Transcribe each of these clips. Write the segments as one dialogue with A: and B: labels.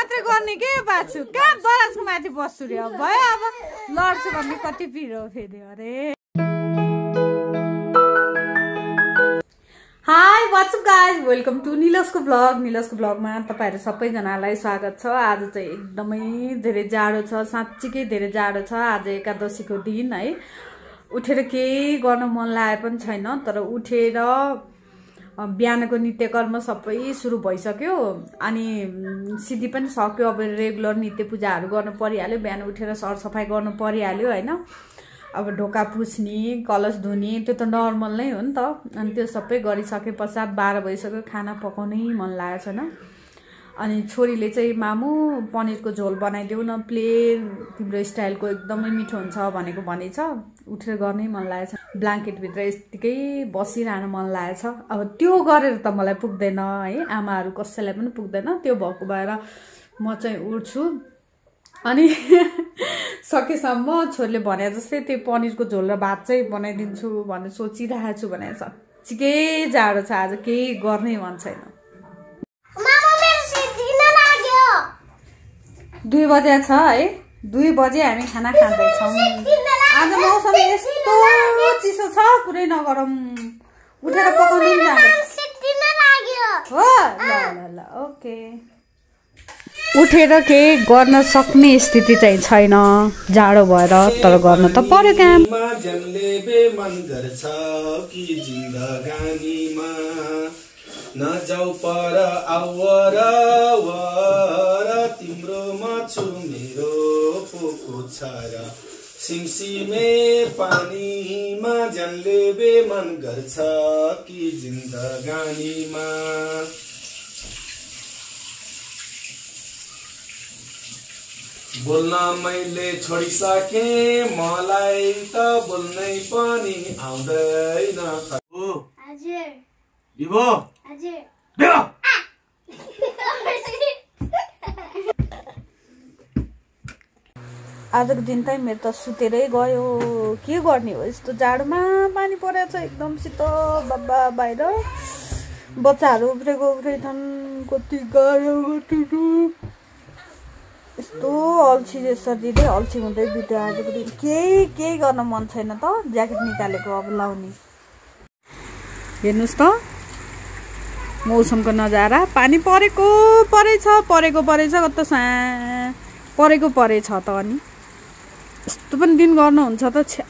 A: मात्रै गर्ने के बाछु कहाँ दराजको माथि बस्छु रे अब भयो अब लड्छु भन्ने कति पिरो फेरि अरे hi what's up guys welcome to निलस्को ब्लगमा तपाईहरु सबैजनालाई स्वागत छ। आज चाहिँ एकदमै धेरै जाडो छ, साच्चै धेरै जाडो छ। आज एकादशीको दिन है, उठेर केही गर्न मन लागे पनि छैन, तर उठेर बिहानको नित्यकर्म सबै सुरु भइसक्यो अनि सिद्धि पनि सक्यो। अब रेगुलर नित्य पूजाहरू गर्नु परिहाल्यो, बिहान उठेर सरसफाई गर्नु परिहाल्यो हैन। अब ढोका पुछ्ने कलश धुने त्यो त नर्मल नै हो नि त। अनि त्यो सबै गरिसके पश्चात 12 भइसक्यो, खाना पकाउनै मन लागेको छैन। अनि छोरीले चाहिँ मामु पनिरको झोल बनाइदेऊ न प्लेन, तिम्रो स्टाइलको एकदमै मिठो हुन्छ भनेको भनेछ। उठेर गर्नै मन लागेछ, ब्ल्याङ्केटभित्र यतिकै बसिरहन मन लागेछ। अब त्यो गरेर त मलाई पुग्दैन है, आमाहरू कसैलाई पनि पुग्दैन। त्यो भएको भएर म चाहिँ उठ्छु अनि सकेसम्म छोरीले भने जस्तै त्यो पनिरको झोल र भात चाहिँ बनाइदिन्छु भनेर सोचिरहेको छु। भने साँच्चीकै जाडो छ, आज केही गर्नै मन छैन। 2 बजे छ है, 2 बजे हामी खाना खाँदैछौँ। आज मौसम यस्तो चिसो छ कुरै नगरौँ, उठेर पकाउनै हो। ल ओके, उठेर केही गर्न सक्ने स्थिति चाहिँ छैन जाडो भएर, तर गर्न त पर्यो काम।
B: नजाऊ पर आवर वर तिम्रोमा छु मेरो पोको छ र सिमसिमे पानीमा जन्ले बे मन गर्छ कि जिन्दगानीमा। बोल्न मैले छोडिसके, मलाई त बोल्नै पनि आउँदैन। दिबो
A: आजको दिन त मेरो त सुतेरै गयो। के गर्ने हो, यस्तो जाडोमा पानी परेको छ एकदम शीतल बाबा। बाहिर बच्चाहरू उफ्रेछन्, कति गाह्रो यस्तो अल्छी शरीरै अल्छी हुँदै बित्यो आजको दिन। केही गर्न मन छैन त, ज्याकेट निकालेको अब लाउने। हेर्नुहोस् त मौसमको नजारा, पानी परेछ कस्तो परेछ त। अनि यस्तो पनि दिन गर्नुहुन्छ त छ्या।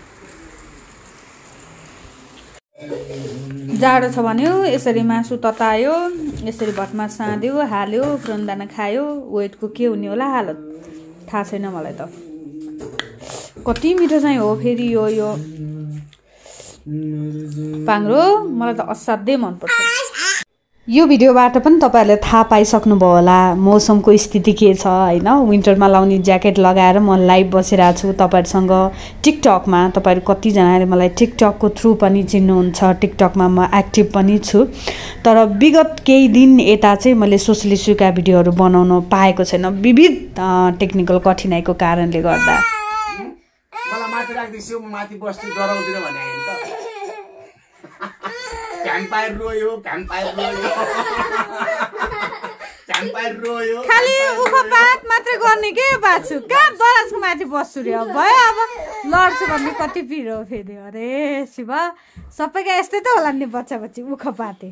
A: जाडो छ भन्यो, यसरी मासु ततायो, यसरी भटमा साँध्यो, हाल्यो, फ्रन्दाना खायो। वेटको के हुने होला हालत थाहा छैन मलाई त। कति मिठो चाहिँ हो फेरि यो पाङ्रो, मलाई त असाध्यै मनपर्छ। यो भिडियोबाट पनि तपाईहरुले थाहा पाइसक्नुभयो होला मौसमको स्थिति के छ हैन। विन्टरमा लाउने ज्याकेट लगाएर म लाइभ बसिरहेको छु तपाईहरुसँग टिकटकमा। तपाईहरु कतिजनाले मलाई टिकटकको थ्रु पनि चिन्नुहुन्छ, टिकटकमा म एक्टिभ पनि छु। तर विगत केही दिन यता चाहिँ मैले सोशल इस्युका भिडियोहरू बनाउन पाएको छैन, विविध टेक्निकल कठिनाइको कारणले गर्दा।
B: मलाई माथि राख्दिछु, म माथि बस्छु डराउँदिन भने हैन त। क्याम्पायर रोयो
A: खाली उखपात मात्रै गर्ने के बाछु कहाँ दराजको माथि बस्छु रे अब भयो अब लड्छु भन्ने कति पिरो फेरि अरे शिव। सबैका यस्तै त होला नि बच्चा उखपाते।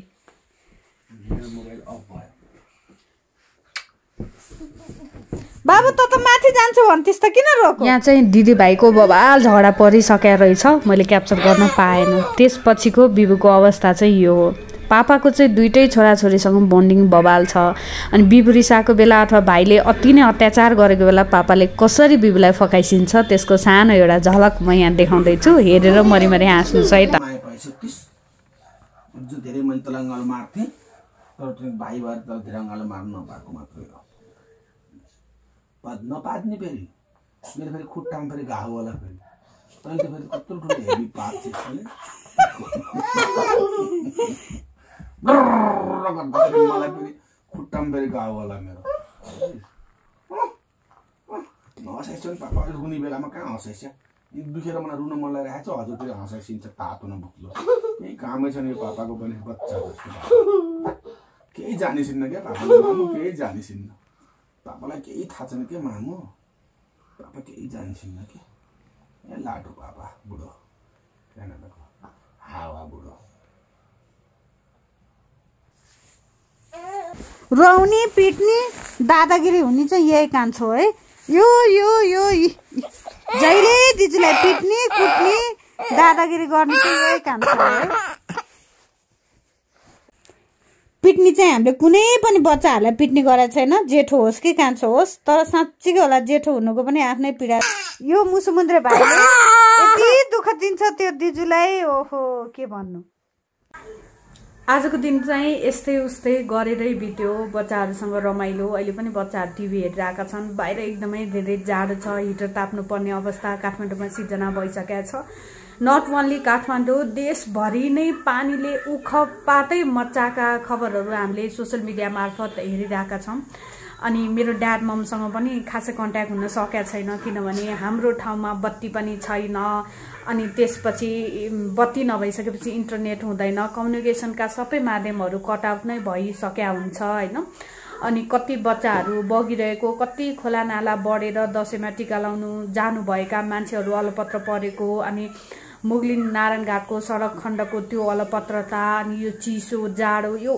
A: बाबु त माथि जान्छु भन्थिस् त किन रोको? यहाँ चाहिँ दिदी भाइको बबाल झगडा परिसकेको रहेछ, मैले क्याप्चर गर्न पाएन। त्यसपछिको बिबुको अवस्था चाहिँ यो हो। पापाको चाहिँ दुईटै छोराछोरीसँग बन्डिङ बबाल छ। अनि बिबु रिसाएको बेला अथवा भाइले अति नै अत्याचार गरेको बेला पापाले कसरी बिबुलाई फकाइसिन्छ त्यसको सानो एउटा झलक म यहाँ देखाउँदैछु, हेरेर मरिमरि हाँस्नुहोस् है त।
B: धेरै मैले तलङ्गालो मार्थे, तर भाइ भएर त धेरङ्गालो मार्नु नपाएको मात्रै हो। नपाद्ने फेरि मेरो फेरि खुट्टामा फेरि घाउ होला फेरि। तैँले फेरि कत्रो ठुलो हेभी पात्छ मलाई फेरि खुट्टामा फेरि घाउ होला मेरो। हँसाइछ नि पापा, रुने बेलामा कहाँ हँसाइछ? दुखेर मलाई रुन मन लागिरहेको छ, हजुरतिर हँसाइसिन्छ तातो न बुक्लो। केही कामै छैन यो पापाको पनि, बच्चा जस्तो केही जानिसिन्न क्या पापाले, केही जानिसिन्न। पापालाई केही थाहा छैन के मामु पापा केही जान्छन् के ए लाटो पापा बुढो क्यानाडाको हावा बुढो
A: रौनी पिट्ने दादागिरी हुने चाहिँ यही कान्छो है यो यो यो जहिले दिजुलाई पिट्ने कुट्ने दादागिरी गर्ने चाहिँ यही कान्छो है पिट्ने चाहिँ हामीले कुनै पनि बच्चाहरूलाई पिट्ने गरेको छैन जेठो होस् कि कान्छो होस् तर साँच्चीकै होला जेठो हुनुको पनि आफ्नै पीडा यो मुसुमुन्द्रे भाइले यति दुःख दिन्छ त्यो दिजुलाई ओहो के भन्नु आजको दिन चाहिँ यस्तै उस्तै गरेरै बित्यो बच्चाहरूसँग रमाइलो अहिले पनि बच्चाहरू टिभी हेरिरहेका छन् बाहिर एकदमै धेरै जाडो छ हिटर ताप्नु पर्ने अवस्था काठमाडौँमा सिर्जना भइसकेको छ नट ओन्ली काठमाडौँ देशभरि नै पानीले उखपातै मच्चाका खबरहरू हामीले सोसियल मिडिया मार्फत हेरिरहेका छौँ अनि मेरो ड्याड ममसँग पनि खासै कन्ट्याक्ट हुन सकेको छैन किनभने हाम्रो ठाउँमा बत्ती पनि छैन अनि त्यसपछि बत्ती नभइसकेपछि इन्टरनेट हुँदैन कम्युनिकेसनका सबै माध्यमहरू कट आउट नै भइसक्या हुन्छ हैन अनि कति बच्चाहरू बगिरहेको कति खोला नाला बढेर दशैंमा टीका लाउनु जानुभएका मान्छेहरू अलपत्र परेको अनि मुगलिन नारायणघाटको सडक खण्डको त्यो अलपत्रता अनि यो चिसो जाडो यो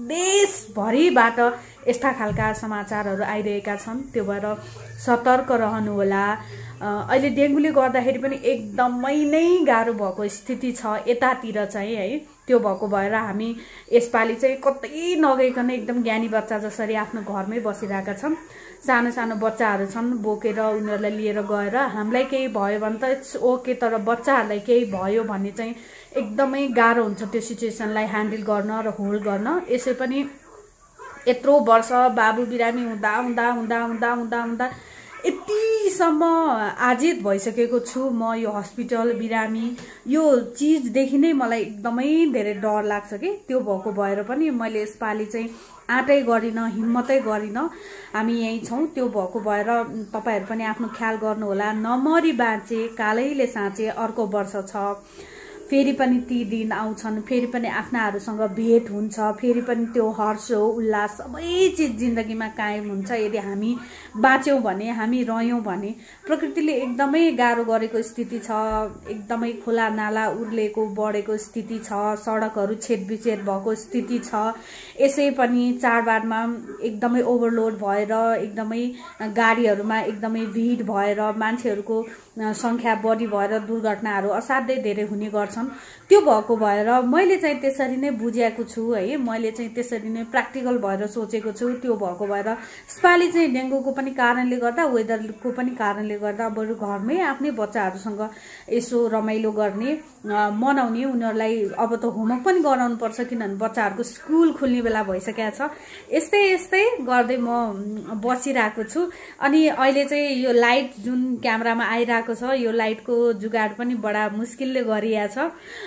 A: देशभरिबाट यस्ता खालका समाचारहरू आइरहेका छन् त्यो भएर सतर्क रहनु होला अहिले डेङ्गुले गर्दाखेरि पनि एकदमै नै गाह्रो भएको स्थिति छ यतातिर चाहिँ है त्यो भएको भएर हामी यसपालि चाहिँ कतै नगइकन एकदम ज्ञानी बच्चा जसरी आफ्नो घरमै बसिरहेका छन् सानो सानो बच्चाहरू छन् बोकेर उनीहरूलाई लिएर गएर हामीलाई केही भयो भने त इट्स ओके तर बच्चाहरूलाई केही भयो भने चाहिँ एकदमै गाह्रो हुन्छ त्यो सिचुएसनलाई ह्यान्डल गर्न र होल्ड गर्न यसै पनि यत्रो वर्ष बाबु बिरामी हुँदा हुँदा हुँदा हुँदा हुँदा हुँदा यतिसम्म आजित भइसकेको छु म यो हस्पिटल बिरामी यो चीजदेखि नै मलाई एकदमै धेरै डर लाग्छ कि त्यो भएको भएर पनि मैले यसपालि चाहिँ आँटै गरिन हिम्मतै गरिन हामी यही छौँ त्यो भएको भएर तपाईहरु पनि आफ्नो ख्याल गर्नु होला नमरी बाँचे कालैले साँचे अर्को वर्ष छ फेरि पनि ती दिन आउँछन् फेरि पनि आफ्नाहरुसँग भेट हुन्छ फेरि पनि त्यो हर्ष उल्लास सबै चीज जिन्दगीमा कायम हुन्छ यदि हामी बाँच्यौं भने हामी रह्यौं भने प्रकृतिले एकदमै गाह्रो गरेको स्थिति छ एकदमै खोला नाला उर्लेको बढेको स्थिति छ सडकहरु छेदविच्छेद भएको स्थिति छ यसै पनि चाडबाडमा एकदमै ओभरलोड भएर एकदमै गाडीहरुमा एकदमै भिड भएर मान्छेहरुको संख्या बढी भएर दुर्घटनाहरु असाध्यै धेरै हुने गर्छन् त्यो भएको भएर मैले चाहिँ त्यसरी नै बुझेको छु है मैले चाहिँ त्यसरी नै प्र्याक्टिकल भएर सोचेको छु त्यो भएको भएर यसपालि चाहिँ डेंगुको पनि कारणले गर्दा वेदरको पनि कारणले गर्दा बरु घरमै आफ्नै बच्चाहरुसँग यसो रमाइलो गर्ने मनाउने उनीहरुलाई अब त होमवर्क पनि गराउनु पर्छ किनभने बच्चाहरुको स्कुल खुल्ने बेला भइसकेको छ यस्तै यस्तै गर्दै म बसिरहेको छु अनि अहिले चाहिँ यो लाइट जुन क्यामेरामा आइरहेको छ यो लाइटको जुगाड पनि बडा मुस्किलले गरिया छ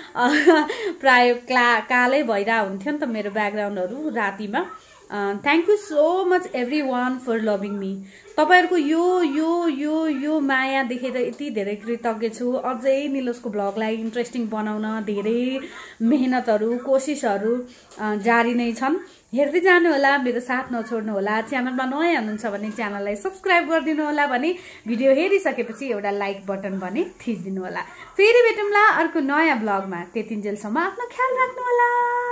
A: प्राय कालै भइरा हुन्थ्यो नि त मेरो ब्याकग्राउन्डहरु रातिमा thank you so much everyone for loving me तपाईहरुको यो यो यो यो माया देखेर यति धेरै कृतज्ञ छु अझै निलस्को ब्लगलाई इन्ट्रेस्टिङ बनाउन धेरै मेहनतहरु कोशिशहरु जारी नै छन् हेर्दै जानु होला मेरो साथ नछोड्नु होला च्यानलमा नयाँ हुनुहुन्छ भने च्यानललाई सब्स्क्राइब गरिदिनु होला भने भिडियो हेरिसकेपछि एउटा लाइक बटन पनि थिच्दिनु होला फेरि भेटौँला अर्को नयाँ ब्लगमा त्यतिन्जेलसम्म आफ्नो ख्याल राख्नु होला।